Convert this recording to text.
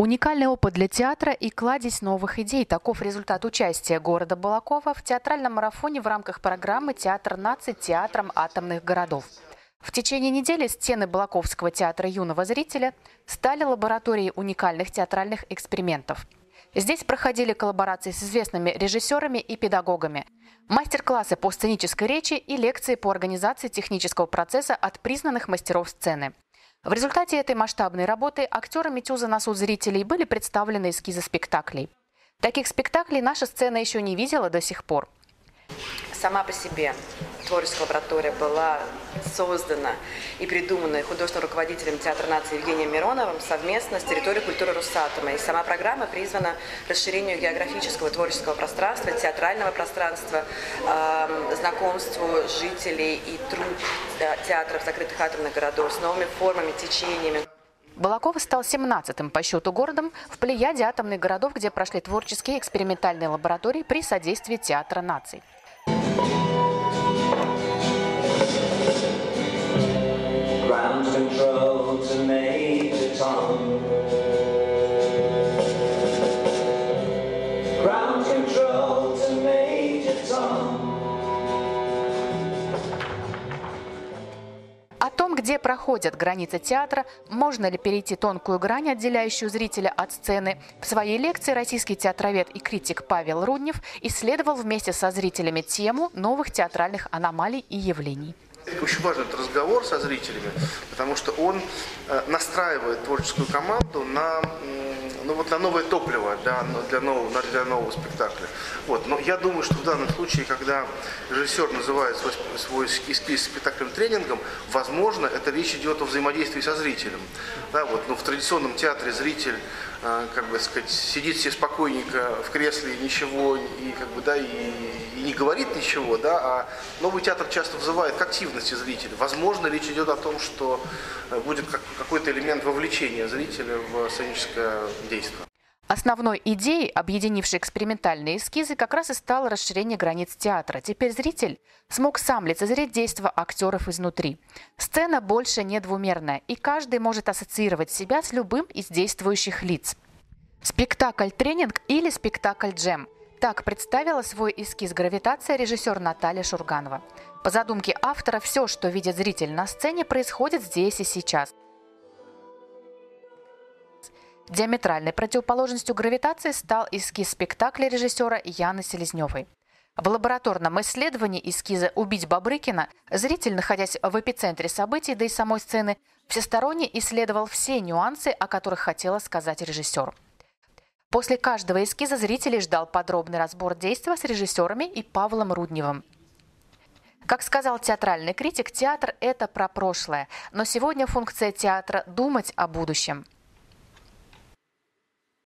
Уникальный опыт для театра и кладезь новых идей. Таков результат участия города Балакова в театральном марафоне в рамках программы «Театр наций» Театром атомных городов. В течение недели стены Балаковского театра юного зрителя стали лабораторией уникальных театральных экспериментов. Здесь проходили коллаборации с известными режиссерами и педагогами, мастер-классы по сценической речи и лекции по организации технического процесса от признанных мастеров сцены. В результате этой масштабной работы актерами «Тюза на суд зрителей» были представлены эскизы спектаклей. Таких спектаклей наша сцена еще не видела до сих пор. Сама по себе творческая лаборатория была создана и придумана художественным руководителем Театра наций Евгением Мироновым совместно с территорией культуры Росатома. И сама программа призвана расширению географического творческого пространства, театрального пространства, знакомству жителей и труп театров закрытых атомных городов с новыми формами, течениями. Балаково стал 17-м по счету городом в плеяде атомных городов, где прошли творческие экспериментальные лаборатории при содействии Театра наций. Ground control to Major Tom. Ground control to Major Tom. О том, где проходят границы театра, можно ли перейти тонкую грань, отделяющую зрителя от сцены, в своей лекции российский театровед и критик Павел Руднев исследовал вместе со зрителями тему новых театральных аномалий и явлений. Очень важен этот разговор со зрителями, потому что он настраивает творческую команду на новое топливо для нового спектакля. Но я думаю, что в данном случае, когда режиссер называет свой эскиз спектаклем тренингом, возможно, это речь идет о взаимодействии со зрителем. В традиционном театре зритель, сидит себе спокойненько в кресле, ничего, и не говорит ничего, а новый театр часто вызывает к активности зрителя. Возможно, речь идет о том, что будет какой-то элемент вовлечения зрителя в сценическое действие. Основной идеей, объединившей экспериментальные эскизы, как раз и стало расширение границ театра. Теперь зритель смог сам лицезреть действия актеров изнутри. Сцена больше не двумерная, и каждый может ассоциировать себя с любым из действующих лиц. Спектакль-тренинг или спектакль-джем. Так представила свой эскиз «Гравитация» режиссер Наталья Шурганова. По задумке автора, все, что видит зритель на сцене, происходит здесь и сейчас. Диаметральной противоположностью гравитации стал эскиз спектакля режиссера Яны Селезневой. В лабораторном исследовании эскиза «Убить Бобрыкина» зритель, находясь в эпицентре событий, да и самой сцены, всесторонне исследовал все нюансы, о которых хотела сказать режиссер. После каждого эскиза зрителей ждал подробный разбор действия с режиссерами и Павлом Рудневым. Как сказал театральный критик, театр – это про прошлое, но сегодня функция театра – думать о будущем.